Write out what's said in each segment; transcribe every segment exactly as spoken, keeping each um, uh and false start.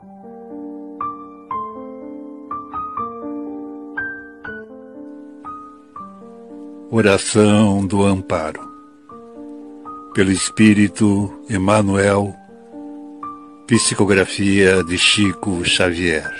Oração do Amparo. Pelo Espírito Emmanuel, psicografia de Chico Xavier.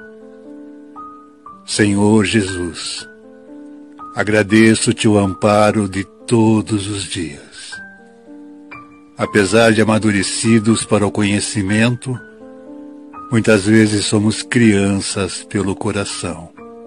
Senhor Jesus, agradeço-te o amparo de todos os dias. Apesar de amadurecidos para o conhecimento, muitas vezes somos crianças pelo coração.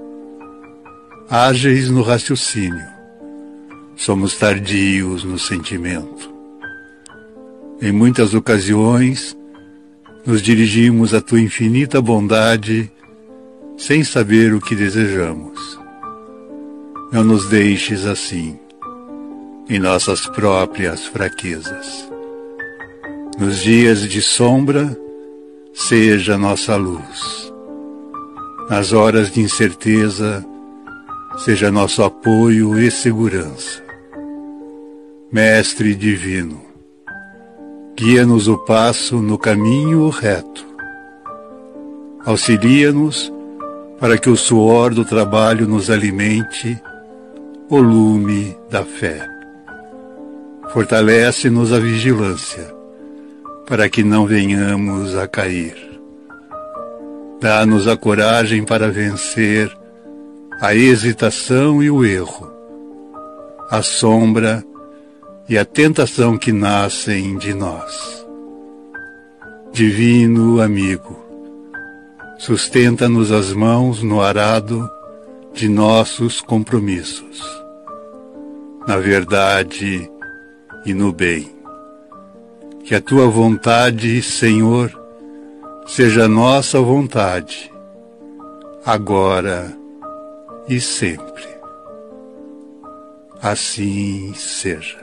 Ágeis no raciocínio, somos tardios no sentimento. Em muitas ocasiões, nos dirigimos à tua infinita bondade sem saber o que desejamos. Não nos deixes assim, em nossas próprias fraquezas. Nos dias de sombra, seja nossa luz. Nas horas de incerteza, seja nosso apoio e segurança. Mestre divino, guia-nos o passo no caminho reto. Auxilia-nos para que o suor do trabalho nos alimente o lume da fé. Fortalece-nos a vigilância, para que não venhamos a cair. Dá-nos a coragem para vencer a hesitação e o erro, a sombra e a tentação que nascem de nós. Divino amigo, sustenta-nos as mãos no arado de nossos compromissos, na verdade e no bem. Que a tua vontade, Senhor, seja nossa vontade, agora e sempre. Assim seja.